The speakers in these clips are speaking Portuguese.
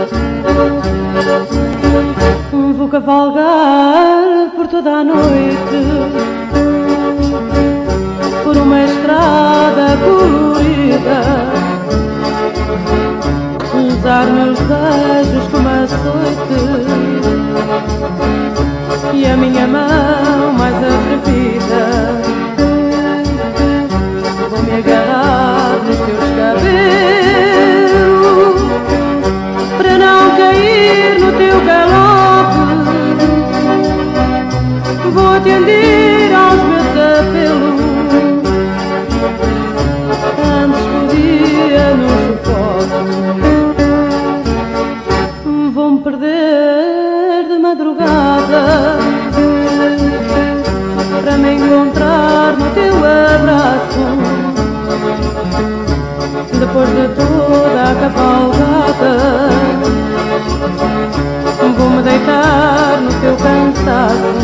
Vou cavalgar por toda a noite, por uma estrada colorida, usar meus beijos como açoite e a minha mão mais atrevida. Vou me agarrar nos teus cabelos para não cair no teu galope. Vou atender aos meus apelos antes que o dia nos sufoque. Vou-me perder de madrugada para me encontrar no teu abraço. Depois de toda a cavalgada, vou-me deitar no teu cansaço.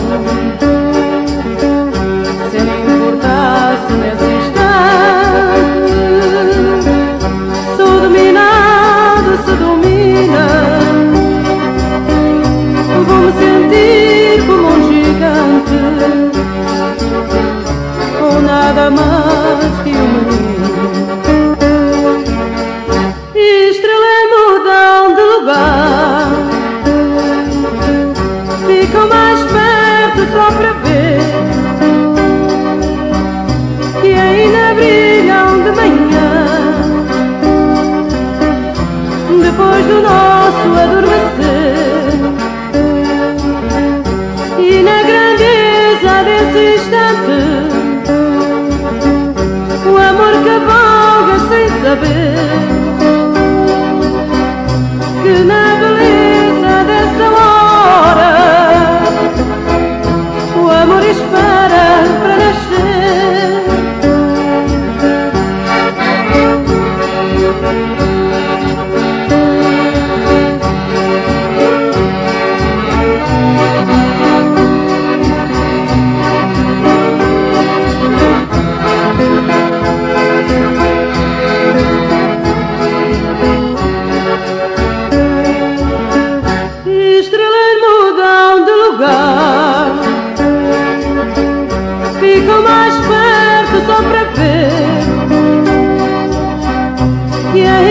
Se me importasse nesse instante, sou dominado, se domina. Vou-me sentir como um gigante, ou nada mais que um menino. Estrelas mudam de lugar, ficam mais perto só para ver, e ainda brilham de manhã, depois do nosso adormecer. E na grandeza desse instante, o amor cavalga sem saber que na beleza dessa hora o amor espera para nascer. Estrelas mudam de lugar, ficam mais perto só para ver, e